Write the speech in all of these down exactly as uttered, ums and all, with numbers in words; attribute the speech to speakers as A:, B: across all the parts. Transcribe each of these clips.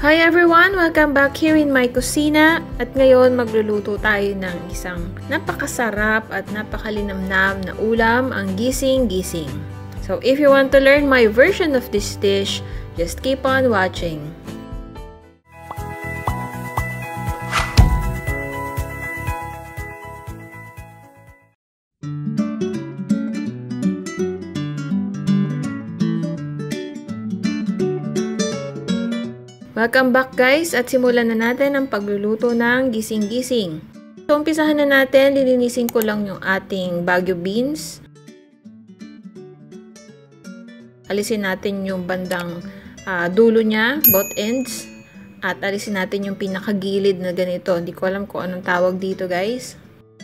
A: Hi everyone! Welcome back here in my kusina. At ngayon magluluto tayo ng isang napakasarap at napakalinamnam na ulam, ang gising-gising. So if you want to learn my version of this dish, just keep on watching. Welcome back guys at simulan na natin ang pagluluto ng gising-gising. So umpisahan na natin, lilinisin ko lang yung ating Baguio beans. Alisin natin yung bandang uh, dulo niya, both ends. At alisin natin yung pinakagilid na ganito. Hindi ko alam kung anong tawag dito guys.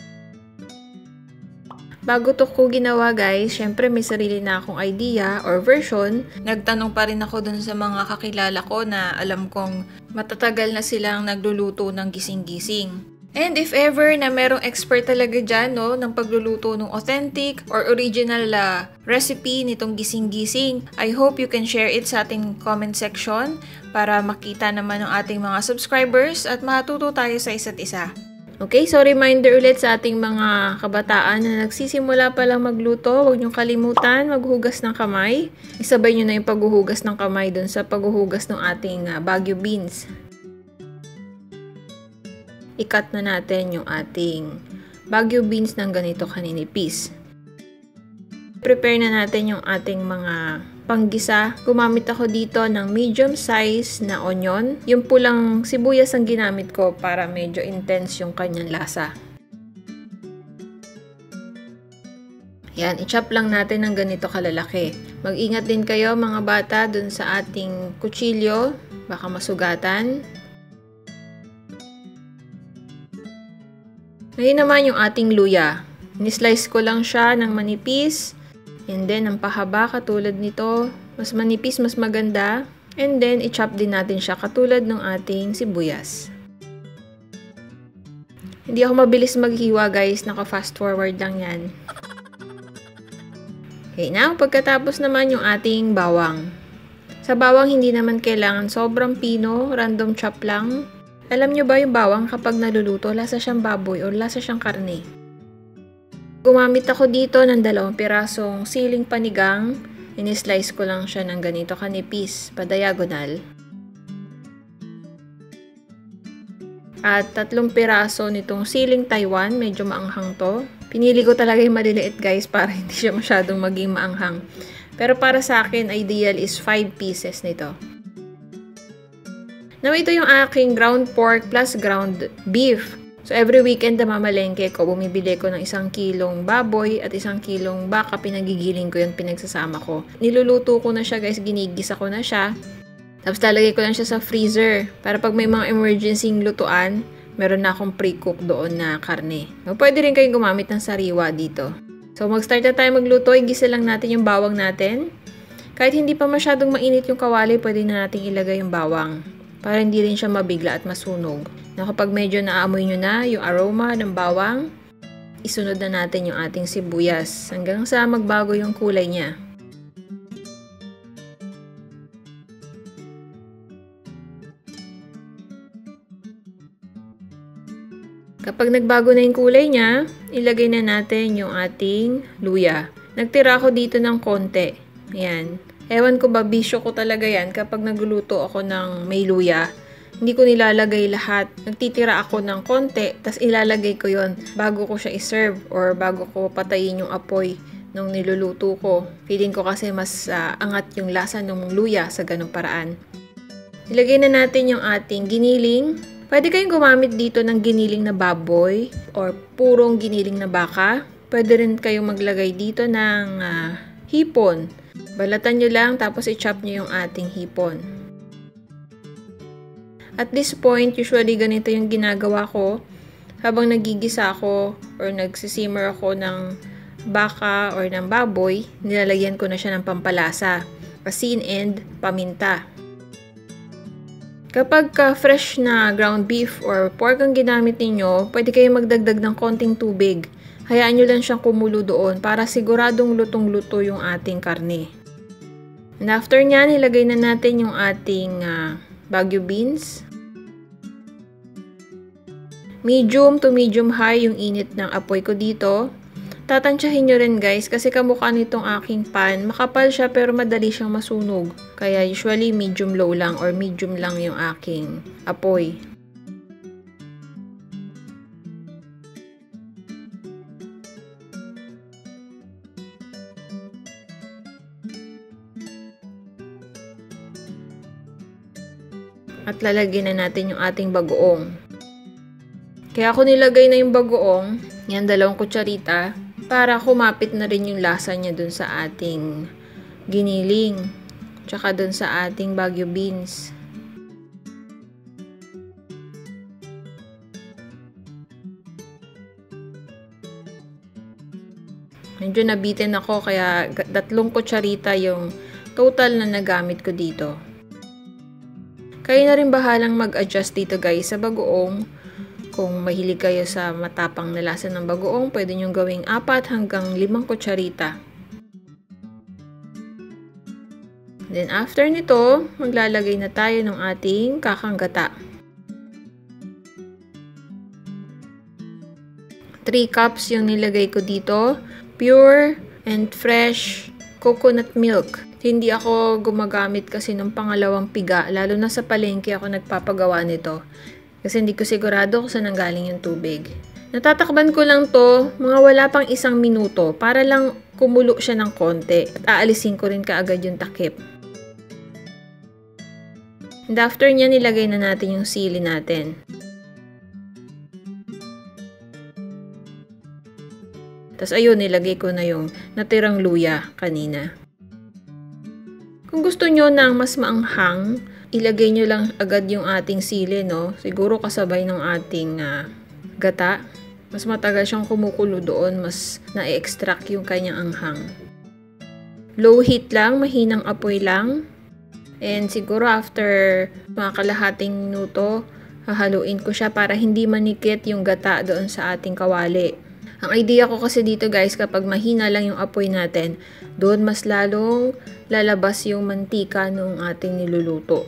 A: Bago to ko ginawa guys, syempre may sarili na akong idea or version. Nagtanong pa rin ako dun sa mga kakilala ko na alam kong matatagal na silang nagluluto ng gising-gising. And if ever na merong expert talaga dyan no, ng pagluluto ng authentic or original uh, recipe nitong gising-gising, I hope you can share it sa ating comment section para makita naman ng ating mga subscribers at matuto tayo sa isa't isa. Okay, so reminder ulit sa ating mga kabataan na nagsisimula pa lang magluto, huwag niyong kalimutan maghugas ng kamay. Isabay niyo na yung paghuhugas ng kamay dun sa paghuhugas ng ating uh, Baguio beans. I-cut na natin yung ating Baguio beans ng ganito kaninipis. Prepare na natin yung ating mga panggisa. Gumamit ako dito ng medium size na onion. Yung pulang sibuyas ang ginamit ko para medyo intense yung kanyang lasa. Yan, i-chop lang natin ng ganito kalalaki. Mag-ingat din kayo mga bata dun sa ating kutsilyo. Baka masugatan. Ngayon naman yung ating luya. Ni-slice ko lang siya ng manipis. And then, ang pahaba katulad nito, mas manipis, mas maganda. And then, i-chop din natin siya katulad ng ating sibuyas. Hindi ako mabilis maghiwa guys, naka-fast forward lang yan. Okay, now, pagkatapos naman yung ating bawang. Sa bawang, hindi naman kailangan sobrang pino, random chop lang. Alam nyo ba yung bawang kapag naluluto, lasa siyang baboy o lasa siyang karne? Gumamit ako dito ng dalawang pirasong siling panigang. Ini-slice ko lang siya ng ganito kanipis, pa-diagonal. At tatlong piraso nitong siling Taiwan, medyo maanghang to. Pinili ko talaga yung maliliit guys para hindi siya masyadong maging maanghang. Pero para sa akin, ideal is five pieces nito. Now ito yung aking ground pork plus ground beef. So, every weekend na mamalengke ko, bumibili ko ng isang kilong baboy at isang kilong baka, pinagigiling ko yung pinagsasama ko. Niluluto ko na siya guys, ginigisa ko na siya. Tapos lalagay ko lang siya sa freezer para pag may mga emergency lutuan, meron na akong pre-cook doon na karne. So, pwede rin kayong gumamit ng sariwa dito. So, mag-start na tayo magluto, igisa lang natin yung bawang natin. Kahit hindi pa masyadong mainit yung kawali, pwede na natin ilagay yung bawang para hindi rin siya mabigla at masunog. Na kapag medyo naamoy nyo na yung aroma ng bawang, isunod na natin yung ating sibuyas hanggang sa magbago yung kulay niya. Kapag nagbago na yung kulay niya, ilagay na natin yung ating luya. Nagtira ako dito ng konti. Ayan. Ewan ko ba, bisyo ko talaga yan kapag nagluluto ako ng may luya. Hindi ko nilalagay lahat. Nagtitira ako ng konti, tas ilalagay ko yon bago ko siya iserve or bago ko patayin yung apoy nung niluluto ko. Feeling ko kasi mas uh, angat yung lasa ng luya sa ganung paraan. Ilagay na natin yung ating giniling. Pwede kayong gumamit dito ng giniling na baboy or purong giniling na baka. Pwede rin kayong maglagay dito ng uh, hipon. Balatan nyo lang tapos i-chop nyo yung ating hipon. At this point, usually ganito yung ginagawa ko habang nagigisa ako or nagsisimmer ako ng baka or ng baboy, nilalagyan ko na siya ng pampalasa, asin and paminta. Kapag ka fresh na ground beef or pork ang ginamit ninyo, pwede kayo magdagdag ng konting tubig. Hayaan nyo lang siyang kumulo doon para siguradong lutong-luto yung ating karne. And after nyan, ilagay na natin yung ating uh, Baguio beans. Medium to medium high yung init ng apoy ko dito. Tatansyahin nyo rin guys kasi kamukha nitong aking pan. Makapal siya pero madali siyang masunog. Kaya usually medium low lang or medium lang yung aking apoy. At lalagyan na natin yung ating bagoong. Kaya ako nilagay na yung bagoong, yan dalawang kutsarita, para kumapit na rin yung lasa niya dun sa ating giniling, tsaka dun sa ating Baguio beans. Medyo nabitin ako kaya tatlong kutsarita yung total na nagamit ko dito. Kayo na rin bahalang mag-adjust dito guys sa bagoong. Kung mahilig kayo sa matapang na lasa ng bagoong, pwede nyo gawing apat hanggang limang kutsarita. Then after nito, maglalagay na tayo ng ating kakang gata. three cups yung nilagay ko dito. Pure and fresh coconut milk. Hindi ako gumagamit kasi ng pangalawang piga, lalo na sa palengke ako nagpapagawa nito. Kasi hindi ko sigurado kung saan nanggaling yung tubig. Natatakban ko lang to, mga wala pang isang minuto, para lang kumulo siya ng konti. At aalisin ko rin kaagad yung takip. And after niya, nilagay na natin yung sili natin. Tapos ayun, nilagay ko na yung natirang luya kanina. Kung gusto nyo ng mas maanghang, ilagay nyo lang agad yung ating sili, no? Siguro kasabay ng ating uh, gata. Mas matagal siyang kumukulo doon, mas na-extract yung kanyang anghang. Low heat lang, mahinang apoy lang. And siguro after mga kalahating minuto, hahaluin ko siya para hindi manikit yung gata doon sa ating kawali. Ang idea ko kasi dito guys, kapag mahina lang yung apoy natin, doon mas lalong lalabas yung mantika ng ating niluluto.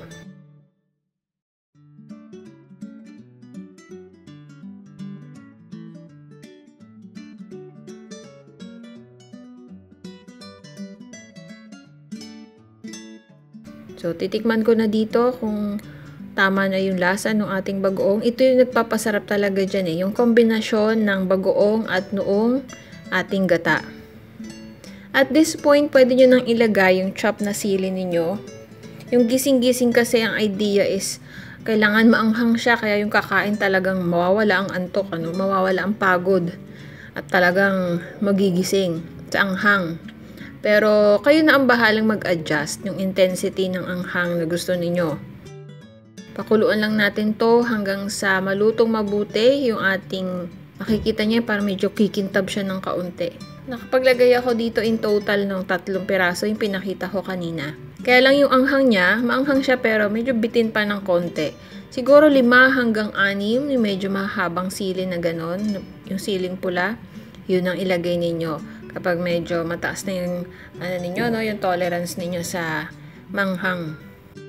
A: So, titikman ko na dito kung tama na yung lasa ng ating bagoong. Ito yung nagpapasarap talaga dyan eh. Yung kombinasyon ng bagoong at noong ating gata. At this point, pwede nyo nang ilagay yung chop na sili ninyo. Yung gising-gising kasi ang idea is kailangan maanghang siya. Kaya yung kakain talagang mawawala ang antok, ano? Mawawala ang pagod. At talagang magigising sa anghang. Pero kayo na ang bahalang mag-adjust yung intensity ng anghang na gusto ninyo. Pakuluan lang natin to hanggang sa malutong mabuti yung ating, makikita niya para medyo kikintab siya ng kaunti. Nakapaglagay ako dito in total ng tatlong piraso yung pinakita ko kanina. Kaya lang yung anghang niya, maanghang siya pero medyo bitin pa ng konti. Siguro lima hanggang anim, yung medyo mahabang sili na ganon, yung siling pula, yun ang ilagay ninyo. Kapag medyo mataas na yung, ano ninyo, no, yung tolerance ninyo sa manghang.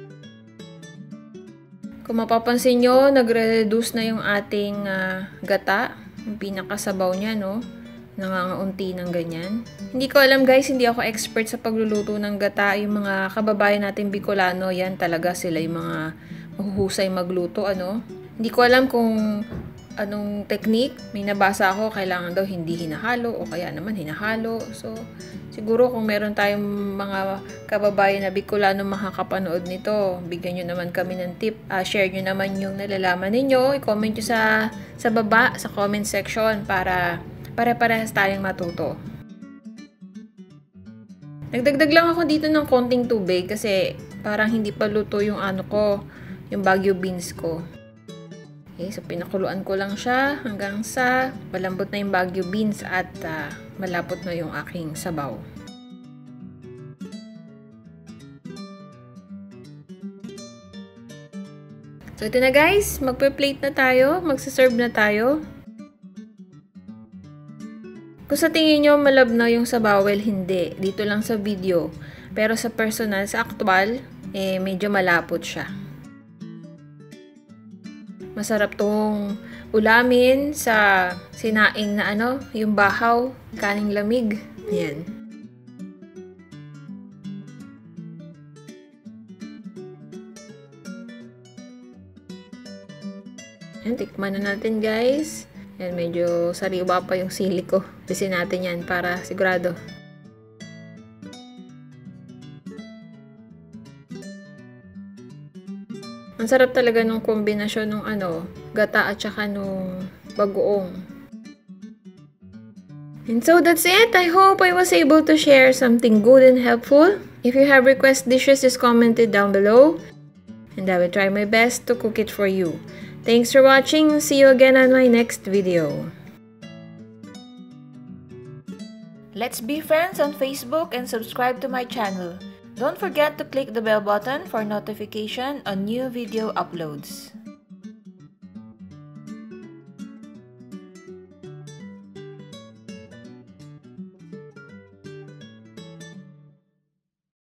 A: Kung mapapansin nyo, nagre-reduce na yung ating uh, gata, yung pinakasabaw niya, no? Nangangaunti ng ganyan. Hindi ko alam guys, hindi ako expert sa pagluluto ng gata. Yung mga kababayan natin Bicolano, yan talaga sila yung mga mahuhusay magluto, ano? Hindi ko alam kung anong technique. May nabasa ako, kailangan daw hindi hinahalo o kaya naman hinahalo. So, siguro kung meron tayong mga kababayan na Bicolano makakapanood nito, bigyan nyo naman kami ng tip. Uh, share nyo naman yung nalalaman ninyo. I-comment nyo sa, sa baba, sa comment section para pare-parehas tayong matuto. Nagdagdag lang ako dito ng konting tubig kasi parang hindi pa luto yung ano ko, yung Baguio beans ko. Okay, so pinakuluan ko lang siya hanggang sa malambot na yung Baguio beans at uh, malapot na yung aking sabaw. So ito na guys, magpe-plate na tayo, magsaserve na tayo. Kung sa tingin nyo malabnaw yung sabaw, well hindi. Dito lang sa video. Pero sa personal, sa actual, eh medyo malapot siya. Masarap tong ulamin sa sinaing na ano, yung bahaw, kaning lamig. Ayan. Ayan, tikman na natin guys. Ayan, medyo sariwa pa yung sili ko. Bisin natin yan para sigurado. Ang sarap talaga nung kombinasyon nung ano, gata at saka nung bagoong. And so that's it. I hope I was able to share something good and helpful. If you have request dishes, just comment it down below. And I will try my best to cook it for you. Thanks for watching. See you again on my next video. Let's be friends on Facebook and subscribe to my channel. Don't forget to click the bell button for notification on new video uploads.